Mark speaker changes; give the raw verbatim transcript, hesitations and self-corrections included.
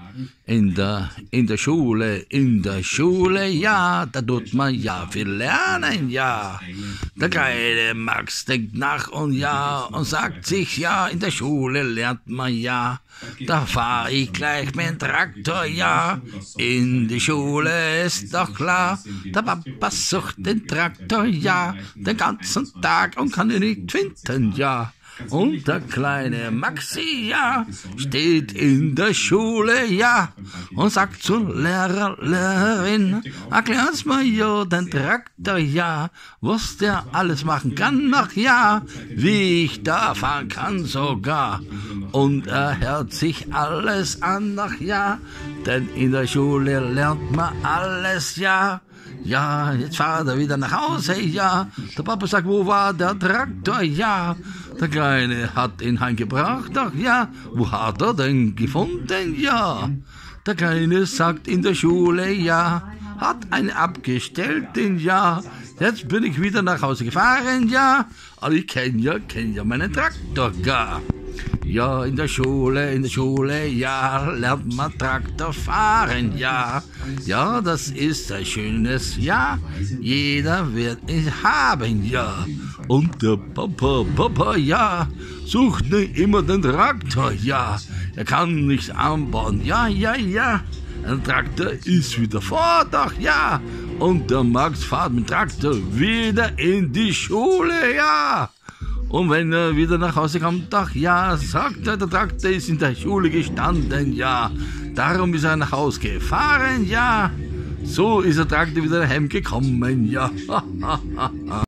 Speaker 1: In der, in der Schule, in der Schule, ja, da tut man ja viel lernen, ja. Der kleine Max denkt nach und ja und sagt sich, ja, in der Schule lernt man ja. Da fahr ich gleich mit dem Traktor, ja. In die Schule ist doch klar. Der Papa sucht den Traktor, ja, den ganzen Tag und kann ihn nicht finden, ja. Und der kleine Maxi, ja, steht in der Schule, ja, und sagt zur Lehrer, Lehrerin, erklär's mir ja den Traktor, ja, was der alles machen kann, ach ja, wie ich da fahren kann sogar. Und er hört sich alles an, ach ja, denn in der Schule lernt man alles, ja. Ja, jetzt fahrt er wieder nach Hause, ja. Der Papa sagt, wo war der Traktor, ja. Der Kleine hat ihn heimgebracht, ach ja. Wo hat er denn gefunden, ja. Der Kleine sagt in der Schule, ja. Hat einen abgestellten, ja. Jetzt bin ich wieder nach Hause gefahren, ja. Aber ich kenn ja, kenn ja meinen Traktor gar. Ja, in der Schule, in der Schule, ja, lernt man Traktor fahren, ja. Ja, das ist ein schönes Ja, jeder wird es haben, ja. Und der Papa, Papa, ja, sucht nicht immer den Traktor, ja. Er kann nichts anbauen, ja, ja, ja. Ein Traktor ist wieder fort, ach ja. Und der Max fährt mit dem Traktor wieder in die Schule, ja. Und wenn er wieder nach Hause kommt, ach ja, sagt er, der Traktor ist in der Schule gestanden, ja. Darum ist er nach Hause gefahren, ja. So ist der Traktor wieder heimgekommen, ja.